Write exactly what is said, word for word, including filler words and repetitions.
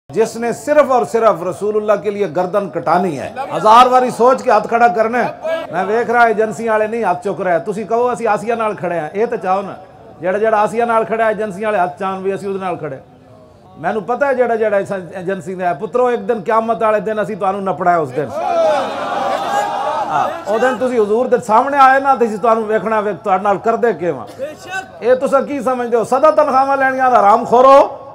जिसने सिर्फ और सिर्फ रसूलुल्लाह के लिए गर्दन कटानी है, हजार बारी सोच के हाथ खड़ा करना। मैं वेख रहा एजेंसी वाले नहीं हाथ चुक रहे, तुसी कहो असी आसिया नाल खड़े हैं, ये तो चाहो ना जेड़ा जेड़ा आसिया नाल खड़ा है एजेंसी वाले हाथ चाहन भी असी उहदे नाल खड़े। मैनू पता है जेड़ा जेड़ा एजेंसी ने पुत्रो एक दिन क़यामत वाले दिन असी तुहानू नपड़ा है। उस दिन हाँ दिन तुसी हुजूर दे सामने आए ना, तुसी तुहानू वेखना वे तुहाडे नाल करदे किवें। ये तुसां की समझदे हो? सदा तनख्वाहां लैणियां दा हराम खोरो।